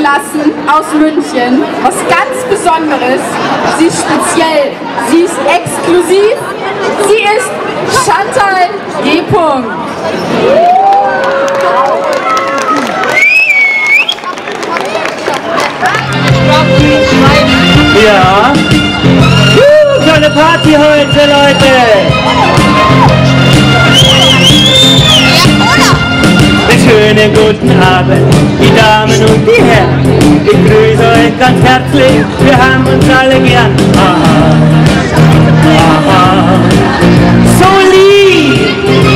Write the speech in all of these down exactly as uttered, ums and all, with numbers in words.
eingelassen aus München. Was ganz Besonderes. Sie ist speziell. Sie ist exklusiv. Sie ist Chantal G. Ja. Uh, tolle Party heute, Leute. Schönen guten Abend, die Damen und die Herren. Ich grüße euch ganz herzlich, wir haben uns alle gern. Aha, aha, so lieb.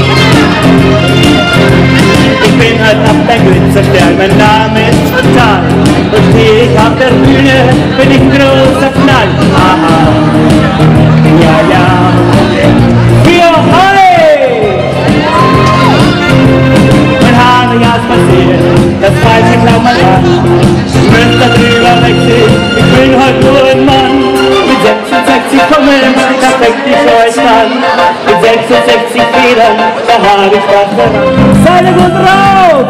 Ich bin halt auf der Glitzerstern, mein Name ist Chantal. Und stehe ich auf der Bühne, bin ich ein großer Knall. Aha, ja, ja, hier, hey! Ja, es passiert, das weiß ich auch mal an. Ich möchte da drüber wechseln, ich bin halt nur ein Mann. Mit sechsundsechzig Kummeln, da fängt die Scheuß an. Mit sechsundsechzig Federn, da habe ich was daran. Seid ihr gut drauf?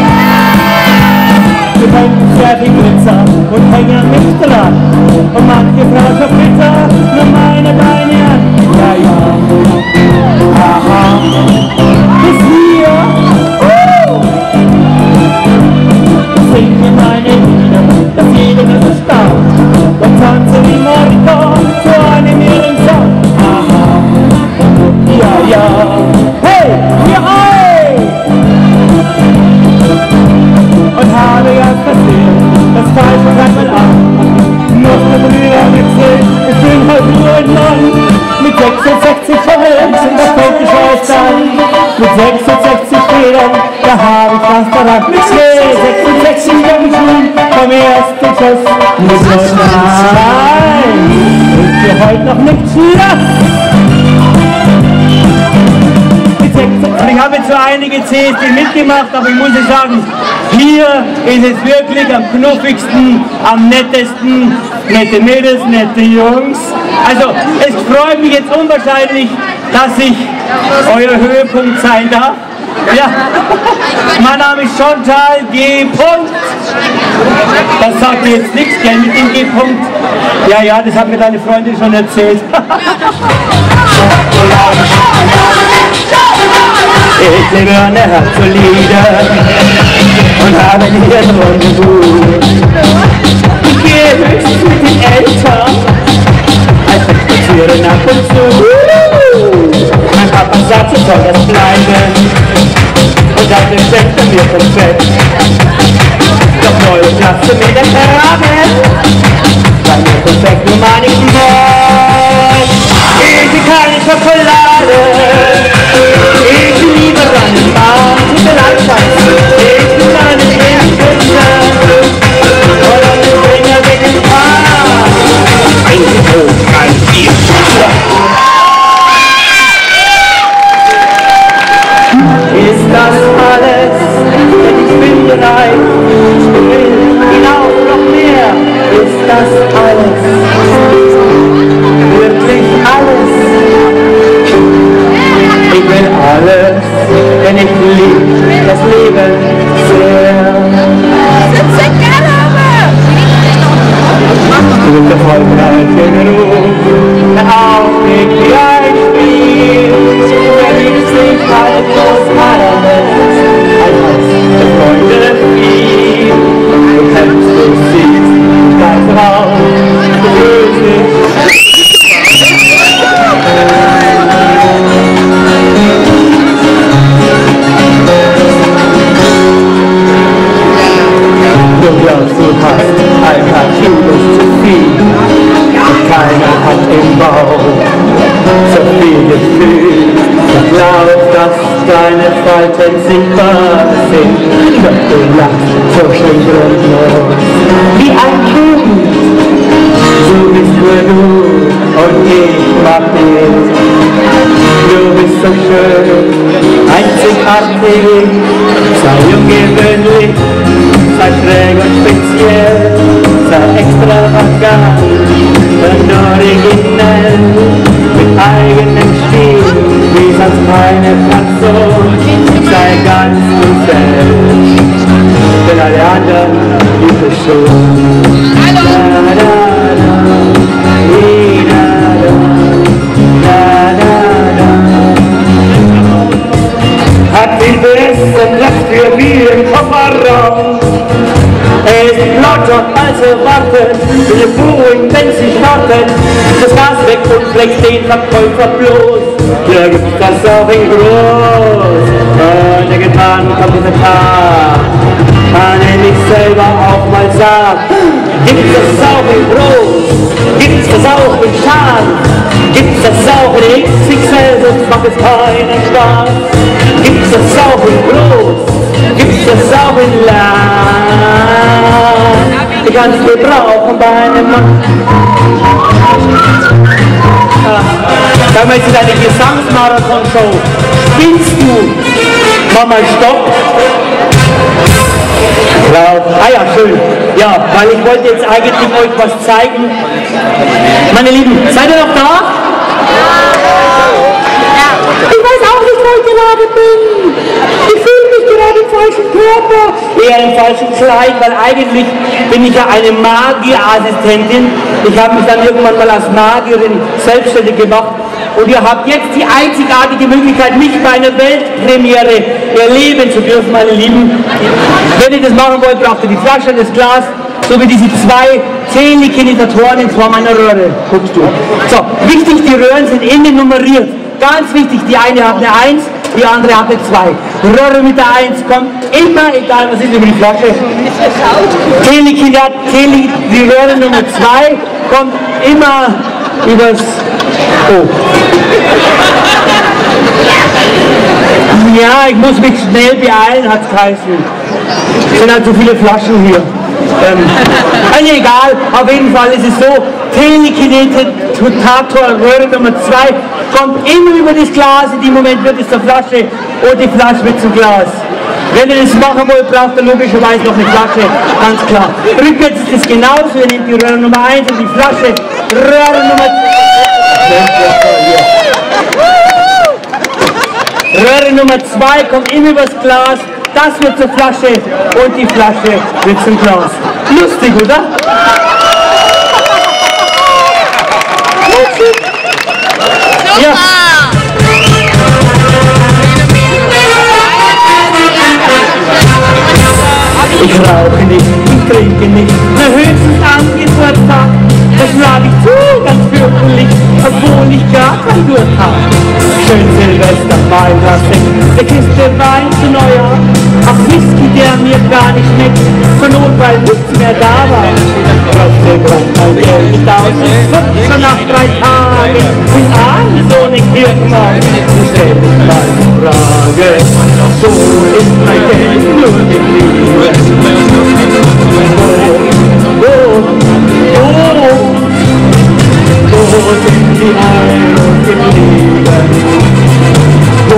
Wir hängen sehr viel Glitzer und hängen an mich dran. Und manche Frau schon bitter, nur meine Beine an. Ja, ja, aha, bis hier. Singen meine Lieder, dass jeder mir verstaunt. Und tanze wie Marika zu einem ihren Song. Aha, ja, ja, hey, ja, hey! Und habe ganz passiert, das Falsche sag mal an. Muss mir drüber wechseln, ich bin halt nur ein Mann. Mit sechsundsechzig Verhältn, da fängt die Scheiße an. Mit sechsundsechzig Federn, da habe ich was daran. Mit sechsundsechzig Jungschen vom ersten Schuss. Mit nein, ist dir heute noch nicht Schluss. Ich habe jetzt so einige C S D mitgemacht, aber ich muss sagen, hier ist es wirklich am knuffigsten, am nettesten, nette Mädels, nette Jungs. Also es freut mich jetzt unwahrscheinlich, dass ich euer Höhepunkt sein darf. Ja, mein Name ist Chantal G. Das sagt mir jetzt nichts, gell, mit dem G. Ja, ja, das hat mir deine Freundin schon erzählt. Ich lebe an der Herzolide und habe hier drin gewohnt. Ich gehe höchstens mit den Eltern, als ich spaziere ab und zu. Mein Papa sagt, so soll das bleiben, und dann beschenkt er mir vom Bett. Doch neue Klasse mit dem Kragen, bei mir perfekt nur meine Mord. Ich will keine Schokolade, ich liebe deinen Baum, tut mir leid, Schatz. Ich will deine Schildspitze oder den Finger mit dem Paar. Ein Hoch, ein Bier. Ist das alles? Denn ich bin bereit, ich will hinauf noch mehr. Ist das alles? Wirklich alles? Ich will alles, denn ich liebe das Leben sehr. Du bist erfolgreich genug, dann auch nicht wie ein Spiel. Wer liebt sich halt bloß alles, als der Freunde viel. Du kämpfst, du siehst, dein Traum, du fühlst dich. Du glaubst, du hast ein paar Kilos zu viel und keiner hat im Bauch so viel Gefühl. Du glaubst, dass deine Falten sichtbar sind, doch du lachst so schön grundlos wie ein Kind. Du bist nur du und ich mag dich. Du bist so schön, einzigartig, sei ungewöhnlich, sei schräg und speziell, sei extravagant und originell, mit eigenem Stil, wie sonst keine Person, sei ganz du selbst, denn alle anderen, die Hat die besten Platz für mich im Kofferraum. Er ist lauter als erwartet, will beruhigen, wenn sie startet. Das Gas weg und flext den Verkäufer bloß. Hier gibt's das auch in groß. Und der Gitarrenkompositor kann er nicht selber auch mal sagen. Gibt's das auch in groß? Gibt's das auch in Schal? Gibt's das auch in X X L? Sonst macht es keinen Spaß. Gibt's das auch in groß? Gibt's das auch in lang? Ich kann es gebrauchen bei einem Mann. Da möchte ich eine Gesangsmarathon-Show. Spielst du? Mach mal Stopp. Laut. Ah ja, schön. Ja, weil ich wollte jetzt eigentlich euch was zeigen. Meine Lieben, seid ihr noch da? Ich weiß auch nicht, wo ich gerade bin. Ich fühle mich gerade im falschen Körper. Eher im falschen Kleid, weil eigentlich bin ich ja eine Magierassistentin. Ich habe mich dann irgendwann mal als Magierin selbstständig gemacht. Und ihr habt jetzt die einzigartige Möglichkeit, mich bei einer Weltpremiere erleben zu dürfen, meine Lieben. Wenn ihr das machen wollt, braucht ihr die Flasche, das Glas, sowie diese zwei Telekinetatoren in Form einer Röhre. Guckst du. So, wichtig, die Röhren sind innen nummeriert. Ganz wichtig, die eine hat eine eins, die andere hat eine zwei. Röhre mit der eins kommt immer, egal was ist, über die Flasche. Telekinat, Tele, die Röhre Nummer zwei kommt immer übers O. Ja, ich muss mich schnell beeilen, hat es geheißen. Es sind halt so viele Flaschen hier. Ähm, also egal, auf jeden Fall ist es so, Telekinetator Röhre Nummer zwei kommt immer über das Glas, in dem Moment wird es zur Flasche und die Flasche wird zum Glas. Wenn ihr das machen wollt, braucht ihr logischerweise noch eine Flasche, ganz klar. Rückwärts ist es genauso, ihr nehmt die Röhre Nummer eins und die Flasche, Röhre Nummer Röhre Nummer zwei kommt immer übers Glas, das wird zur Flasche und die Flasche wird zum Glas. Lustig, oder? Ja. Ich rauche nicht, ich trinke nicht, nur höchstens am Geburtstag. Das schlage ich zu, ganz fürchterlich, obwohl ich gar kein Durst habe. Schön Silvester, mein Sekt, der Kiste Wein zu Neujahr. Ach Whisky, der mir gar nicht schmeckt, zur Not, weil nichts mehr da war. Trotzdem kommt mein Geld nicht aus, es wird schon nach drei Tagen. Bin abends ohne Kirchenmann, ich stell mich mal die Frage, so ist mein Geld nur geblieben. Oh, oh, oh. Wo sind die Eier geblieben? Wo,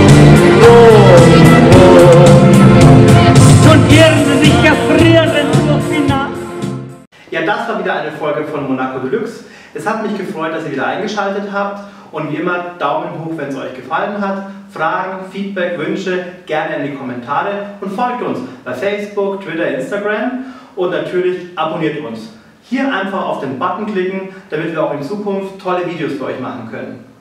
wo, wo? Und irren sich erfrieren durch die Nacht. Ja, das war wieder eine Folge von Monaco Deluxe. Es hat mich gefreut, dass ihr wieder eingeschaltet habt. Und wie immer, Daumen hoch, wenn es euch gefallen hat. Fragen, Feedback, Wünsche gerne in die Kommentare. Und folgt uns bei Facebook, Twitter, Instagram. Und natürlich abonniert uns. Hier einfach auf den Button klicken, damit wir auch in Zukunft tolle Videos für euch machen können.